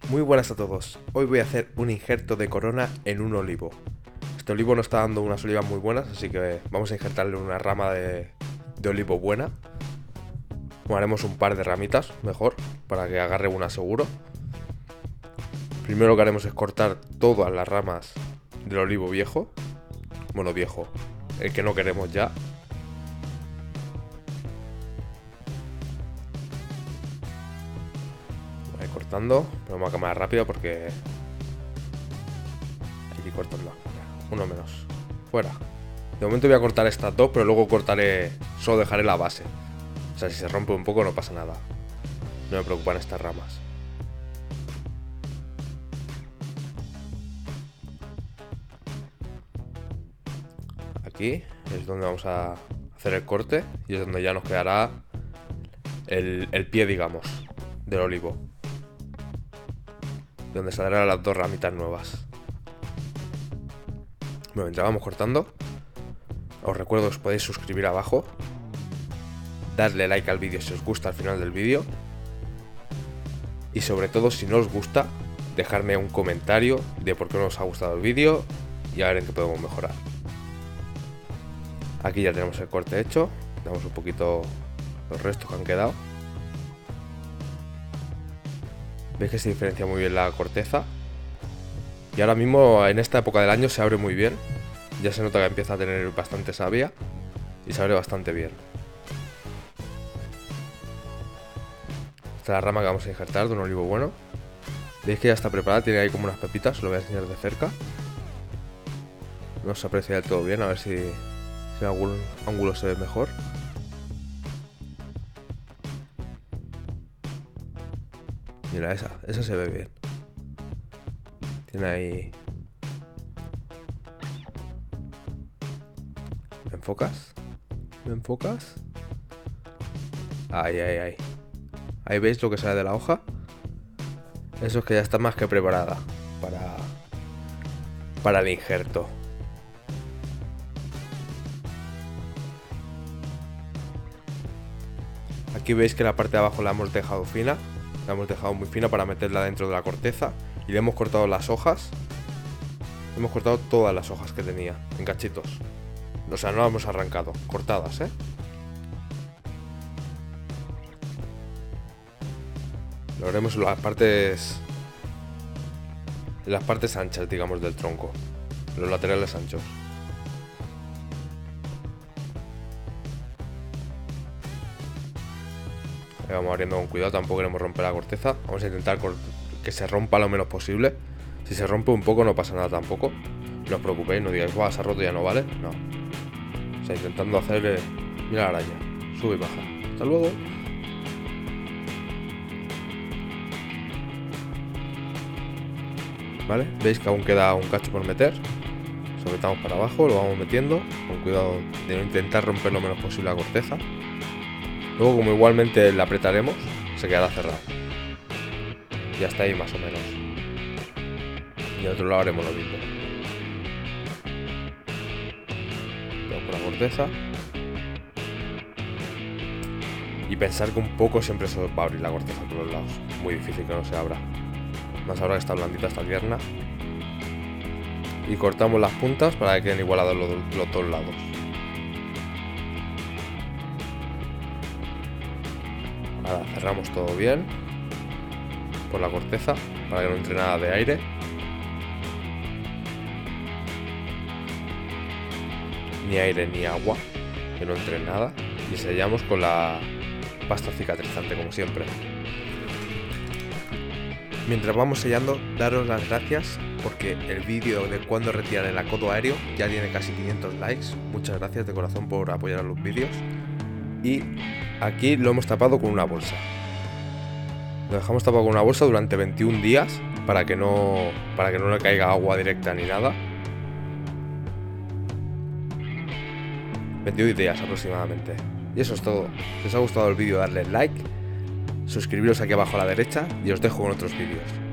Muy buenas a todos, hoy voy a hacer un injerto de corona en un olivo. Este olivo no está dando unas olivas muy buenas, así que vamos a injertarle una rama de olivo buena. Haremos un par de ramitas, mejor, para que agarre una seguro. Primero lo que haremos es cortar todas las ramas del olivo viejo. Bueno, viejo, el que no queremos ya. Voy cortando, ponemos a cámara rápida porque hay que cortarlo. Uno menos, fuera. De momento voy a cortar estas dos, pero luego cortaré, solo dejaré la base. O sea, si se rompe un poco no pasa nada. No me preocupan estas ramas. Aquí es donde vamos a hacer el corte y es donde ya nos quedará el pie, digamos, del olivo. Donde saldrán las dos ramitas nuevas. Bueno, mientras vamos cortando, os recuerdo que os podéis suscribir abajo, darle like al vídeo si os gusta al final del vídeo y sobre todo, si no os gusta, dejarme un comentario de por qué no os ha gustado el vídeo y a ver en qué podemos mejorar. Aquí ya tenemos el corte hecho, damos un poquito los restos que han quedado. Veis que se diferencia muy bien la corteza y ahora mismo en esta época del año se abre muy bien. Ya se nota que empieza a tener bastante savia y se abre bastante bien. Esta es la rama que vamos a injertar de un olivo bueno. Veis que ya está preparada, tiene ahí como unas pepitas, os lo voy a enseñar de cerca. No se aprecia del todo bien, a ver si en algún ángulo se ve mejor. Mira, esa se ve bien. Tiene ahí... ¿Me enfocas? ¿Me enfocas? Ahí. Ahí veis lo que sale de la hoja. Eso es que ya está más que preparada para el injerto. Aquí veis que la parte de abajo la hemos dejado fina. La hemos dejado muy fina para meterla dentro de la corteza. Y le hemos cortado las hojas. Hemos cortado todas las hojas que tenía en cachitos. O sea, no las hemos arrancado, cortadas, ¿eh? Lo haremos en las partes anchas, digamos, del tronco. Los laterales anchos. Ahí vamos abriendo con cuidado, tampoco queremos romper la corteza. Vamos a intentar que se rompa lo menos posible. Si se rompe un poco no pasa nada tampoco. No os preocupéis, no digáis, se ha roto, ya no vale. No. O sea, intentando hacer... Mira la araña. Sube y baja. Hasta luego. ¿Vale? Veis que aún queda un cacho por meter. Sujetamos para abajo, lo vamos metiendo. Con cuidado de no intentar romper lo menos posible la corteza. Luego, como igualmente la apretaremos, se quedará cerrado. Y hasta ahí más o menos. Y al otro lado haremos lo mismo. Vamos con la corteza. Y pensar que un poco siempre se va a abrir la corteza por los lados. Muy difícil que no se abra. Más ahora que está blandita, está tierna. Y cortamos las puntas para que queden igualados los dos lados. Ahora cerramos todo bien por la corteza para que no entre nada de aire. Ni aire ni agua, que no entre nada. Y sellamos con la pasta cicatrizante, como siempre. Mientras vamos sellando, daros las gracias porque el vídeo de cuando retirar el acodo aéreo ya tiene casi 500 likes. Muchas gracias de corazón por apoyar a los vídeos. Y aquí lo hemos tapado con una bolsa. Lo dejamos tapado con una bolsa durante 21 días para que no le caiga agua directa ni nada. 21 días aproximadamente. Y eso es todo. Si os ha gustado el vídeo, darle like, suscribiros aquí abajo a la derecha y os dejo con otros vídeos.